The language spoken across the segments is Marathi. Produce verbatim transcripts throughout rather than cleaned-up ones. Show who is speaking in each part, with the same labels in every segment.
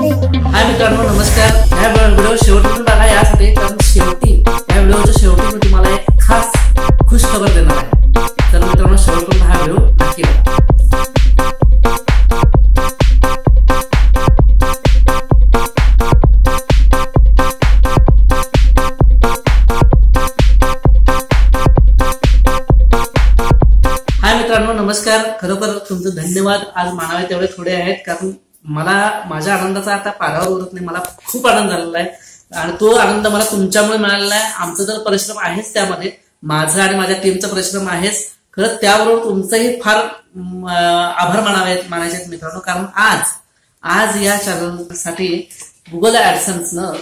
Speaker 1: हाय मित्रांनो, नमस्कार। या व्हिडिओ शेवटपर्यंत बघा यासाठी, कारण शेवटी या व्हिडिओच्या शेवटी मी तुम्हाला एक खास खुश खबर देणार आहे। तर मित्रांनो, शेवटपर्यंत हा व्हिडिओ नक्की बघा। हाय मित्रांनो, नमस्कार। खरोखर तुमचं धन्यवाद। आज मानावे तेवढे थोडे आहेत, कारण मला माझ्या आनंदाचा आता पारावर उरत नाही। मला खूप आनंद झालेला आहे आणि तो आनंद मला तुमच्यामुळे मिळालेला आहे। आमचा जर परिश्रम आहेच त्यामध्ये, माझा आणि माझ्या टीमचा परिश्रम आहेच खरंच, त्याबरोबर तुमचंही फार आभार मानावे मानायचे मित्रांनो। कारण आज आज या चॅनलसाठी गुगल ऍडसन्सनं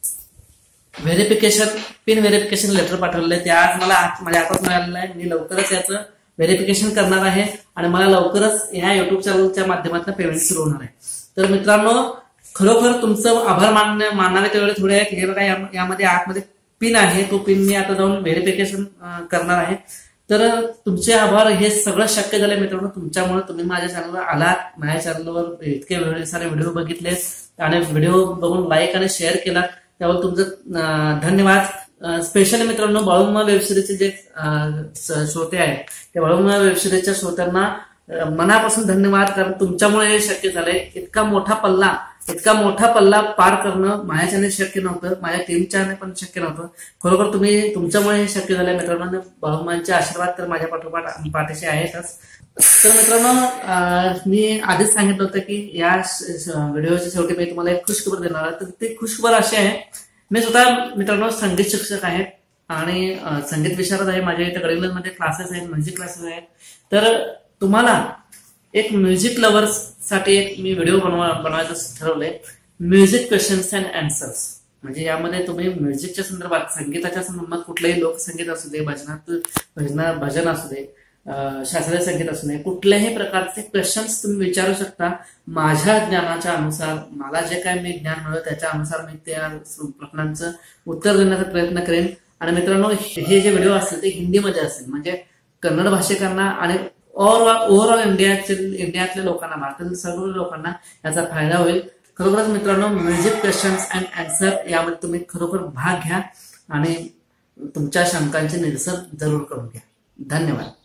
Speaker 1: व्हेरिफिकेशन पिन व्हेरिफिकेशन लेटर पाठवलेलं आहे। ते आज मला माझ्या हातात मिळालेलं आहे। मी लवकरच याचं व्हेरिफिकेशन करणार आहे आणि मला लवकरच या युट्यूब चॅनलच्या माध्यमातून पेमेंट सुरू होणार आहे। तर मित्रांनो, खरोखर तुमचं आभार मानणे मानावे तेवढे थोडे आहेत। हे बघा, यामध्ये आतमध्ये पिन आहे, तो पिन मी आता जाऊन व्हेरिफिकेशन करणार आहे। तर तुमचे आभार, हे सगळं शक्य झालं मित्रांनो तुमच्यामुळे। तुम्ही माझ्या चॅनलवर आलात, माझ्या चॅनलवर इतके सारे व्हिडिओ बघितले आणि व्हिडिओ बघून लाईक आणि शेअर केला, त्यावर तुमचं धन्यवाद। स्पेशली मित्रांनो, बाळूमा वेबसिरीजचे जे श्रोते आहेत, त्या बाळूमा वेबसिरीजच्या श्रोत्यांना मनापासून धन्यवाद, कारण तुमच्यामुळे हे शक्य झालंय। इतका मोठा पल्ला इतका मोठा पल्ला पार करणं माझ्याच्याने शक्य नव्हतं, माझ्या टीमच्याने पण शक्य नव्हतं। खरोखर तुम्ही तुमच्यामुळे हे शक्य झालंय मित्रांनो। बाळूमांचे आशीर्वाद तर माझ्या पाठोपाठ पाठीशी आहेतच। तर मित्रांनो, मी आधीच सांगितलं होतं की या व्हिडिओच्या शेवटी मी तुम्हाला एक खुशखबर देणार आहे। तर ती खुशखबर अशी आहे, मी स्वतः मित्रांनो संगीत शिक्षक आहेत आणि संगीत विशारद आहे। माझ्या इथे गडिंग्लजमध्ये क्लासेस आहेत, म्युझिक क्लासेस आहेत। तर तुम्हाला एक म्युझिक लव्हर्स साठी एक मी व्हिडिओ बनवा बनवायचं ठरवलंय, म्युझिक क्वेश्चन्स अँड आन्सर्स। म्हणजे यामध्ये तुम्ही म्युझिकच्या संदर्भात, संगीताच्या संदर्भात, कुठलंही लोकसंगीत असू दे, भजनात भजना भजन असू दे, शास्त्रीय संगीत असू दे, कुठल्याही प्रकारचे क्वेश्चन्स तुम्ही विचारू शकता। माझ्या ज्ञानाच्या अनुसार, मला जे काय मी ज्ञान मिळतं त्याच्या अनुसार मी त्या प्रश्नांचं उत्तर देण्याचा प्रयत्न करेन। आणि मित्रांनो, हे जे व्हिडिओ असतील ते हिंदीमध्ये असतील, म्हणजे कन्नड भाषिकांना आणि ओव्हरऑल इंडियातील इंडियातल्या लोकांना, भारतातील सर्व लोकांना याचा फायदा होईल। खरोखरच मित्रांनो, म्युझिक क्वेश्चन्स अँड आन्सर यामध्ये तुम्ही खरोखर भाग घ्या आणि तुमच्या शंकांचे निरसन जरूर करून घ्या। धन्यवाद।